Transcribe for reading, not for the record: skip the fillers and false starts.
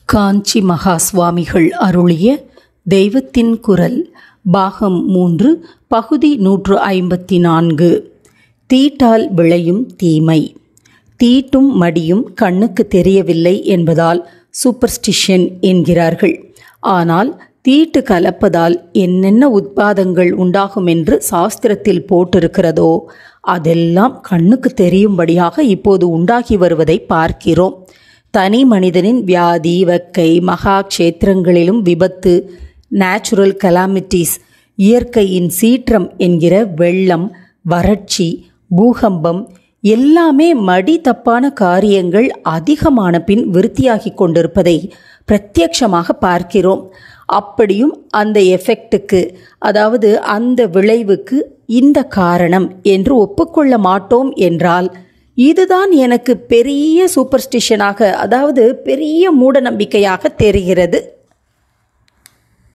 காஞ்சி மகா சுவாமிகள் அருளிய தெய்வத்தின் குரல் பாகம் 3 பகுதி 154. தீட்டால் விளையும் தீமை. தீட்டும் மடியும் கண்ணுக்கு தெரியவில்லை என்பதால் சூப்பர்ஸ்டிஷன் என்கிறார்கள். ஆனால் தீட்டு கலப்பதால் என்னென்ன உத்பாதங்கள் உண்டாகும் என்று சாஸ்திரத்தில் போட்டிருக்கிறதோ அதெல்லாம் கண்ணுக்கு தெரியும்படியாக இப்போது உண்டாகி வருவதை பார்க்கிறோம். தனி மனிதனின் வியாதி, வக்கை, மகா க்ஷேத்திரங்களிலும் விபத்து, நேச்சுரல் கலாமிட்டிஸ், இயற்கையின் சீற்றம் என்கிற வெள்ளம், வறட்சி, பூகம்பம் எல்லாமே மடி தப்பான காரியங்கள் அதிகமான பின் விருத்தியாகி கொண்டிருப்பதை பிரத்யட்சமாக பார்க்கிறோம். அப்படியும் அந்த எஃபெக்டுக்கு, அதாவது அந்த விளைவுக்கு இந்த காரணம் என்று ஒப்புக்கொள்ள மாட்டோம் என்றால் இதுதான் எனக்கு பெரிய சூப்பர்ஸ்டிஷனாக, அதாவது பெரிய மூட நம்பிக்கையாக தெரிகிறது.